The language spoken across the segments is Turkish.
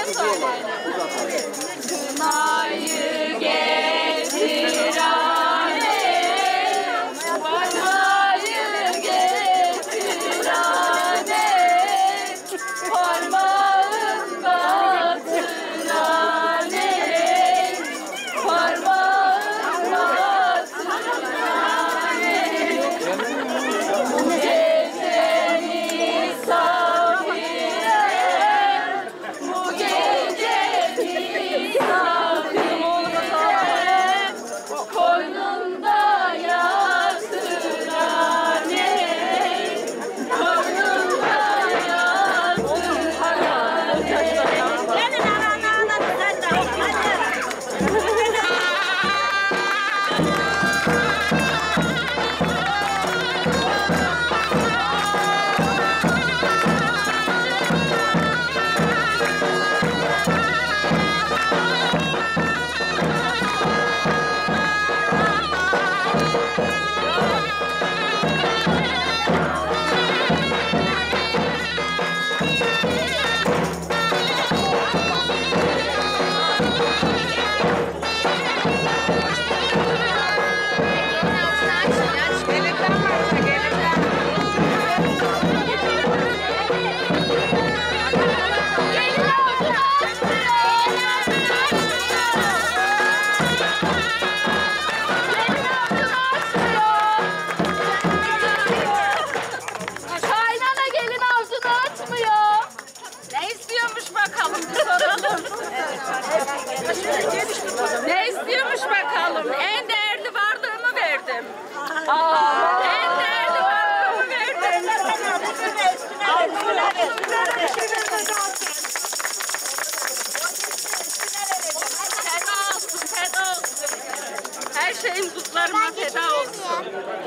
Kınayı getir anne, kınayı getir anne, parmağın batır anne, parmağın batır anne. Gece misafire, bu gece misafire, koynunda yatır anne, koynunda yatır anne. Gelin anana sen de. Kaynana gelin avcunu açmıyor. Ne istiyormuş bakalım bir soralım. Ne istiyormuş bakalım. En değerli varlığımı verdim. En değerli varlığımı verdim. Feda olsun, feda olsun. Her şeyim kutlarıma feda olsun.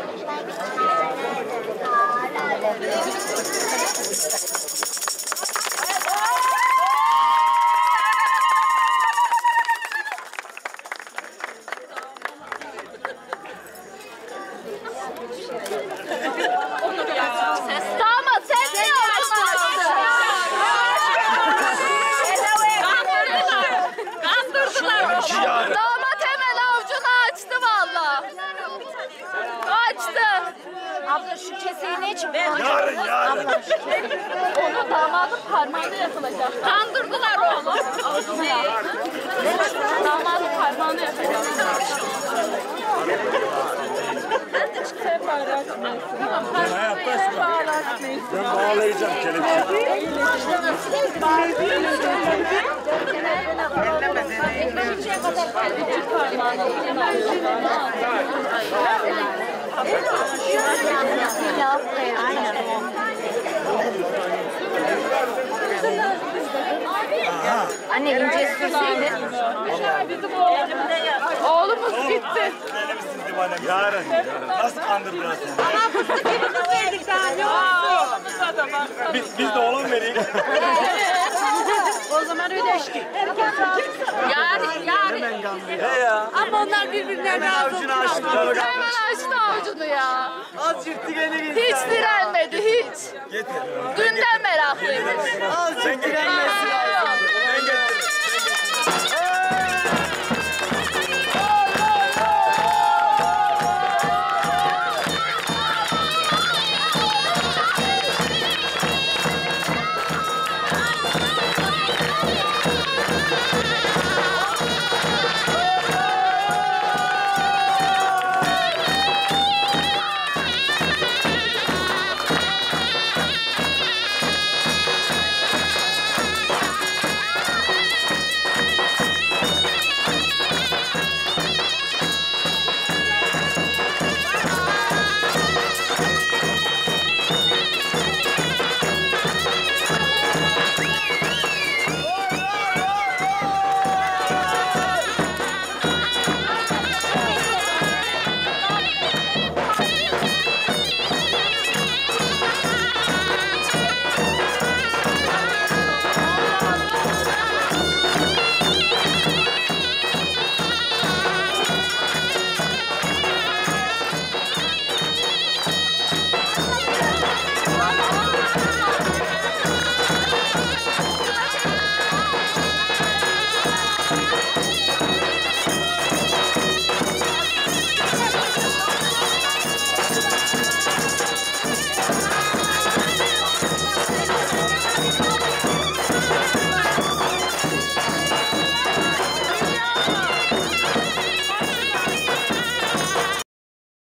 Damat sen niye avcunu açtın? Kandırdılar. Damat hemen avcunu açtı valla. Açtı. Abla şu keseyi ne için? Yarın. Onu damadın parmağına yapılacak. Kandırdılar oğlum. Damadın parmağına yapacak. Sen bağırarsın. Sen bağırarsın. Ben bağlayacağım kelepçeyi. Anne ince sürseydin. Oğlumuz gitti. Yarın. Nasıl kandırdılar seni? Biz de oğlan vereyim. O zaman ödeştik. Yarın. He ya. Ama onlar birbirlerine razı oldu. Hemen açtı avcunu ya. Az yırttık eli Hiç direnmedi hiç. Getir. Dünden meraklıymış. Sen direnmezsin. Ben getiririm.